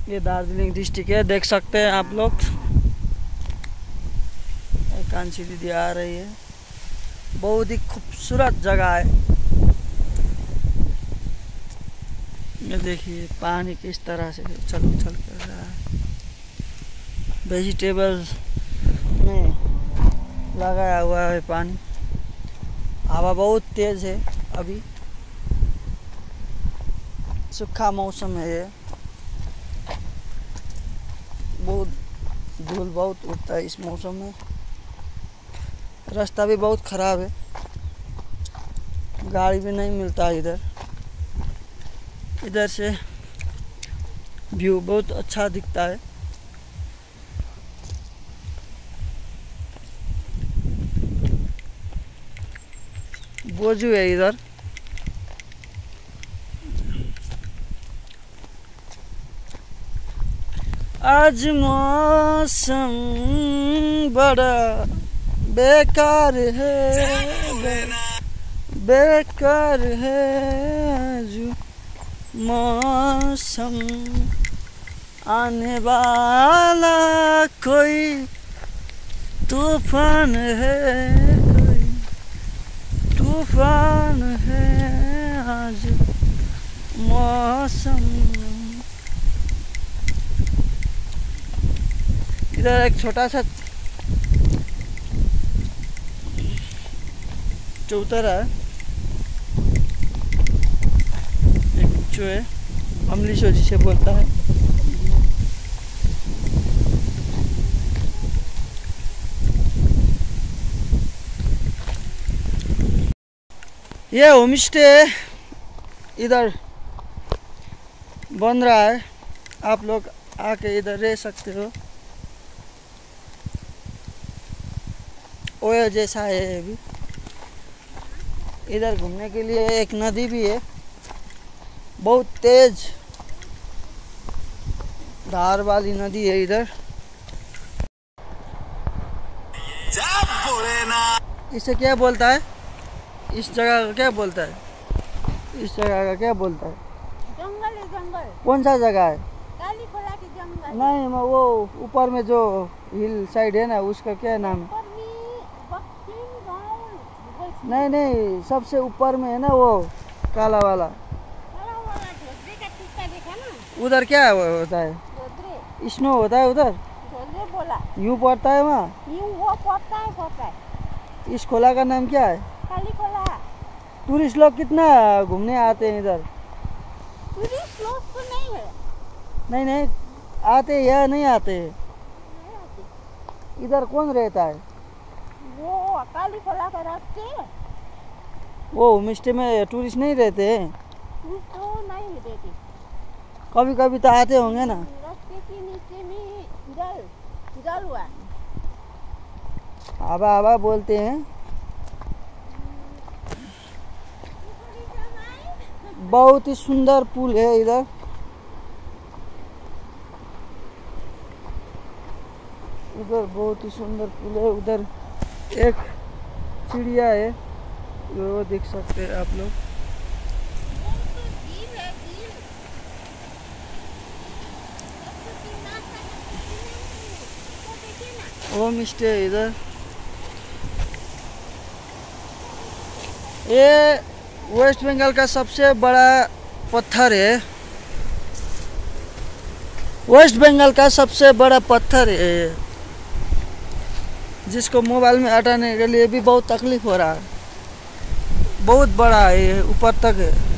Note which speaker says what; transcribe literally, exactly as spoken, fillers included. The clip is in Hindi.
Speaker 1: ये दार्जिलिंग डिस्ट्रिक्ट है, देख सकते हैं आप लोग। कांची दीदी आ रही है। बहुत ही खूबसूरत जगह है। ये देखिए पानी किस तरह से चल चल कर रहा है। वेजिटेबल्स में लगाया हुआ है पानी। हवा बहुत तेज है। अभी सूखा मौसम है ये। बहुत धूल बहुत उड़ता है इस मौसम में। रास्ता भी बहुत ख़राब है, गाड़ी भी नहीं मिलता इधर। इधर से व्यू बहुत अच्छा दिखता है। बोझू है इधर। आज मौसम बड़ा बेकार है, बे, बेकार है आज मौसम। आने वाला कोई तूफान है, कोई तूफान है आज मौसम। इधर एक छोटा सा चौतरा है, एक जो है अमलीशो जिसे बोलता है। ये होम स्टे इधर बन रहा है, आप लोग आके इधर रह सकते हो। ओयो जैसा है अभी। इधर घूमने के लिए एक नदी भी है, बहुत तेज धार वाली नदी है इधर। इसे क्या बोलता है? इस जगह का क्या बोलता है? इस जगह का क्या बोलता है?
Speaker 2: जंगल है, जंगल।
Speaker 1: कौन सा जगह है?
Speaker 2: काली खोला की जंगल।
Speaker 1: नहीं, वो ऊपर में जो हिल साइड है ना, उसका क्या नाम है? नहीं नहीं, सबसे ऊपर में है ना वो काला वाला।
Speaker 2: काला वाला ढोदरे का टीका देखा ना?
Speaker 1: उधर क्या होता है?
Speaker 2: ढोदरे।
Speaker 1: स्नो होता है उधर?
Speaker 2: ढोदरे बोला।
Speaker 1: यूं पड़ता है वहाँ?
Speaker 2: यूं वो पड़ता है, पड़ता है।
Speaker 1: इस खोला का नाम क्या है?
Speaker 2: काली खोला।
Speaker 1: टूरिस्ट लोग कितना घूमने आते हैं इधर?
Speaker 2: टूरिस्ट लोग तो नहीं है।
Speaker 1: नहीं नहीं, आते या नहीं आते?
Speaker 2: नहीं आते।
Speaker 1: इधर कौन रहता है?
Speaker 2: वो काली खोला का रास्ते।
Speaker 1: वो होम स्टे में टूरिस्ट नहीं रहते हैं?
Speaker 2: तो नहीं रहते।
Speaker 1: कभी कभी तो आते होंगे ना?
Speaker 2: रास्ते के नीचे में जल जल हुआ।
Speaker 1: आबा आबा बोलते हैं। बहुत ही सुंदर पुल है इधर। उधर बहुत ही सुंदर पुल है। उधर एक चिड़िया है, वो देख सकते हैं आप लोग। होम स्टे है इधर। ये वेस्ट बंगाल का सबसे बड़ा पत्थर है। वेस्ट बंगाल का सबसे बड़ा पत्थर है, जिसको मोबाइल में हटाने के लिए भी बहुत तकलीफ हो रहा है। बहुत बड़ा है, ऊपर तक है।